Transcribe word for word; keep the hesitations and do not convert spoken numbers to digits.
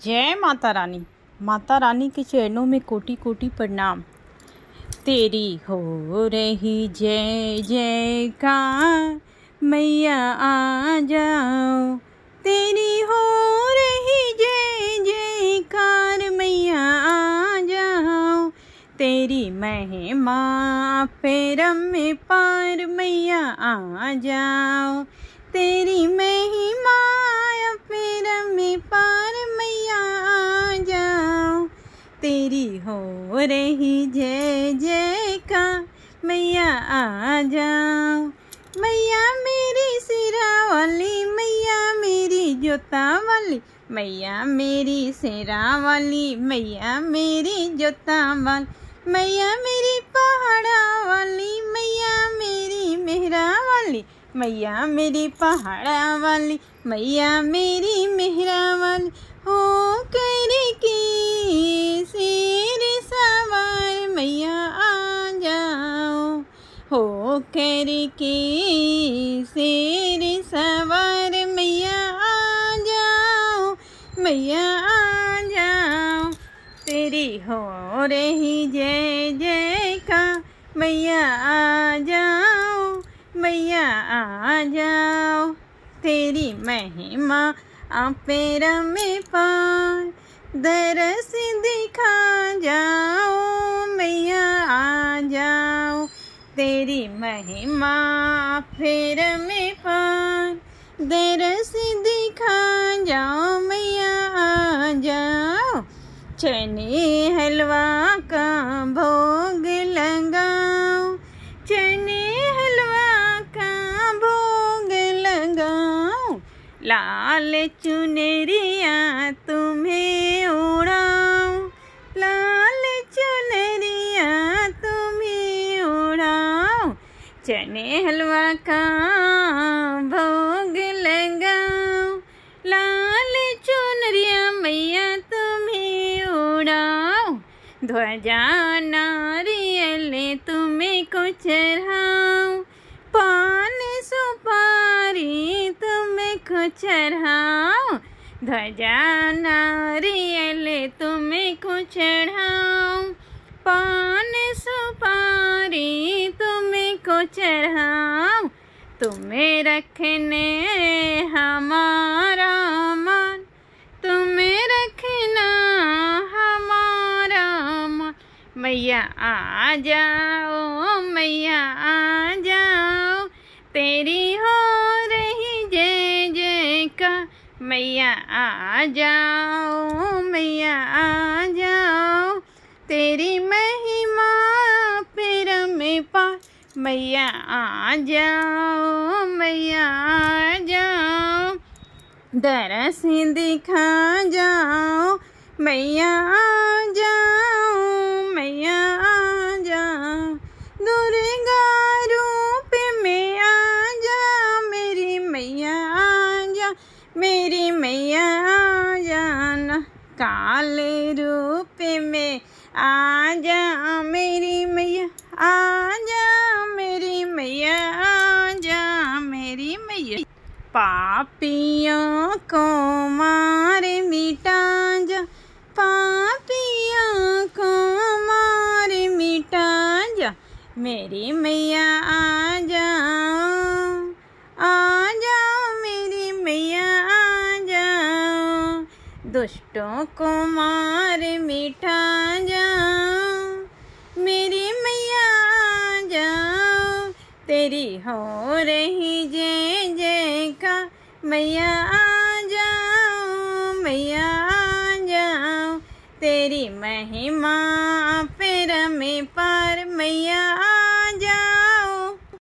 जय माता रानी। माता रानी के चरणों में कोटि कोटि प्रणाम। तेरी हो रही जय जयकार, मैया आ जाओ। तेरी हो रही जय जयकार, मैया आ जाओ। तेरी महिमा परम पार, मैया आ जाओ। तेरी महिमा परम पार, मैया आ जाओ। तेरी हो रही जय जयकार, मैया आ जाओ। मैया मेरी सिरा वाली, मैया मेरी जोता वाली, मैया मेरी सिरा वाली, मैया मेरी जोता वाली, मैया मेरी पहाड़ा वाली, मैया मेरी मेहरा वाली, मैया मेरी पहाड़ा वाली, मैया मेरी मेहरा वाली। हो करे की शेर सवार, मैया आ जाओ। हो करे की शेर सवार, मैया आ जाओ, मैया आ जाओ। तेरी हो रही जय जयकार, मैया आ जाओ, मैया आ जाओ। तेरी महिमा परम पार, दरस दिखा जाओ, मैया आ जाओ। तेरी महिमा परम पार, दरस दिखा जाओ, मैया आ जाओ। चने हलवा का भोग लगाओ, चने हलवा का भोग लगाओ। लाल चुनरिया तुम्हें उड़ाओ, लाल चुनरिया तुम्हें उड़ाओ। चने हलवा का भोग लगाओ, लाल चुनरिया मैया तुम्हें उड़ाओ। ध्वजा नारियल तुम्हें को चढ़ाओ, पान सुपारी तुम्हें को चढ़ाओ। ध्वजा नारियल तुम्हें को चढ़ाओ, पान सुपारी तुम्हें को चढ़ाओ। तुम्हें रखने हमारा मान, तुम्हें रखना हमारा मान। मैया आ जाओ, मैया आ जाओ। तेरी हो रही जय जयकार, मैया आ जाओ, मैया आ जाओ। तेरी महिमा परम पार, मैया आ जाओ, मैया आ जाओ। दरस दिखा जाओ, मैया आ जाओ, मैया आ जाओ। दुर्गा रूप में आ जा, मेरी मैया आ जा, मेरी मैया आ जाना। काले रूप में आ जा, मेरी मैया आ जा, मेरी मैया आ जा, मेरी मैया। पापियों को मार मिटा जा, पापियों को मार मिटा जा। मेरी मैया आ जाओ, आ जाओ, मेरी मैया आ जाओ। दुष्टों को मार मिटा जाओ, मेरी मैया आ जाओ। तेरी हो रही जय जयकार, मैया आ जाओ, मैया आ जाओ। तेरी महिमा परम पार, मैया